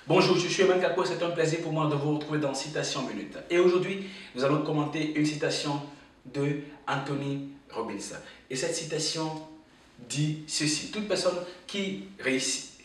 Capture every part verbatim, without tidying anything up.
Bonjour, je suis Herman Kako, c'est un plaisir pour moi de vous retrouver dans Citation Minute. Et aujourd'hui, nous allons commenter une citation de Anthony Robbins. Et cette citation dit ceci: toute personne qui réussit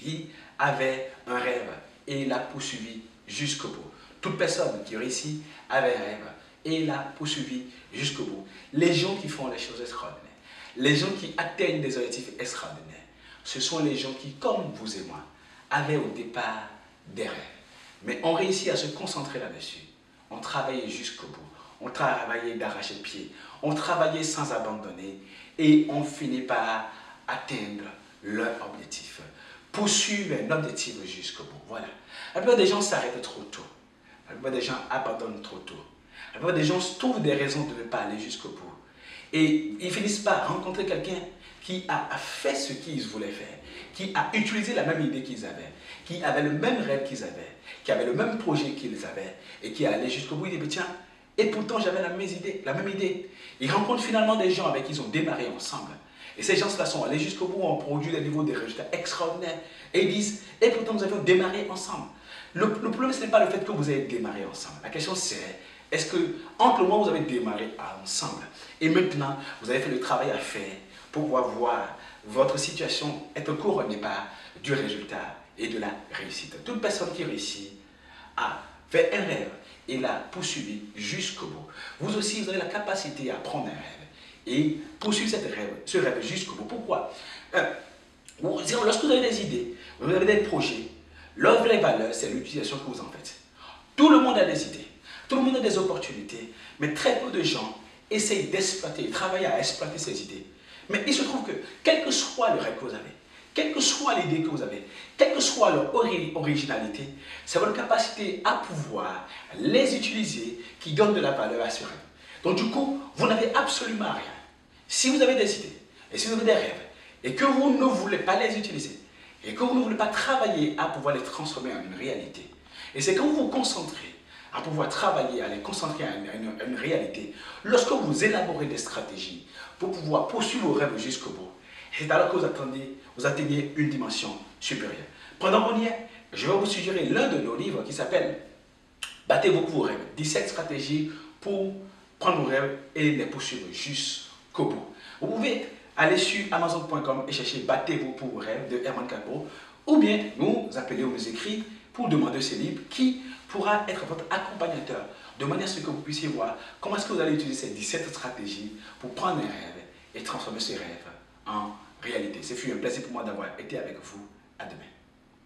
avait un rêve et l'a poursuivi jusqu'au bout. Toute personne qui réussit avait un rêve et l'a poursuivi jusqu'au bout. Les gens qui font les choses extraordinaires, les gens qui atteignent des objectifs extraordinaires, ce sont les gens qui, comme vous et moi, avaient au départ des rêves. Mais on réussit à se concentrer là-dessus. On travaillait jusqu'au bout. On travaillait d'arracher le pied. On travaillait sans abandonner. Et on finit par atteindre leur objectif. Poursuivre un objectif jusqu'au bout. Voilà. La plupart des gens s'arrêtent trop tôt. La plupart des gens abandonnent trop tôt. La plupart des gens trouvent des raisons de ne pas aller jusqu'au bout. Et ils finissent par rencontrer quelqu'un qui a fait ce qu'ils voulaient faire, qui a utilisé la même idée qu'ils avaient, qui avait le même rêve qu'ils avaient, qui avait le même projet qu'ils avaient, et qui est allé jusqu'au bout. Il dit, tiens, et pourtant j'avais la même idée, la même idée. Ils rencontrent finalement des gens avec qui ils ont démarré ensemble. Et ces gens-là sont allés jusqu'au bout, ont produit des niveaux de résultats extraordinaires. Et ils disent, et pourtant nous avions démarré ensemble. Le, le problème, ce n'est pas le fait que vous avez démarré ensemble. La question c'est, est-ce que entre le moment où vous avez démarré ensemble et maintenant vous avez fait le travail à faire pour pouvoir voir votre situation être couronnée par du résultat et de la réussite. Toute personne qui réussit a fait un rêve et l'a poursuivi jusqu'au bout. Vous aussi, vous avez la capacité à prendre un rêve et poursuivre cette rêve, ce rêve jusqu'au bout. Pourquoi? euh, Lorsque vous avez des idées, vous avez des projets, leur vraie valeur, c'est l'utilisation que vous en faites. Tout le monde a des idées, tout le monde a des opportunités, mais très peu de gens essayent d'exploiter, travaillent à exploiter ces idées. Mais il se trouve que, quel que soit le rêve que vous avez, quelle que soit l'idée que vous avez, quelle que soit leur ori originalité, c'est votre capacité à pouvoir les utiliser qui donne de la valeur à ce rêve. Donc du coup, vous n'avez absolument rien. Si vous avez des idées, et si vous avez des rêves, et que vous ne voulez pas les utiliser, et que vous ne voulez pas travailler à pouvoir les transformer en une réalité, et c'est quand vous vous concentrez à pouvoir travailler, à les concentrer à une, à une, à une réalité, lorsque vous élaborez des stratégies pour pouvoir poursuivre vos rêves jusqu'au bout, c'est alors que vous attendez, vous atteignez une dimension supérieure. Pendant qu'on y est, je vais vous suggérer l'un de nos livres qui s'appelle « Battez-vous pour vos rêves », dix-sept stratégies pour prendre vos rêves et les poursuivre jusqu'au bout. Vous pouvez aller sur amazon point com et chercher « Battez-vous pour vos rêves » de Herman Kako, ou bien nous appeler ou nous écrire pour demander ces livres qui pourra être votre accompagnateur, de manière à ce que vous puissiez voir comment est-ce que vous allez utiliser ces dix-sept stratégies pour prendre un rêve et transformer ce rêve en réalité. Ce fut un plaisir pour moi d'avoir été avec vous. À demain.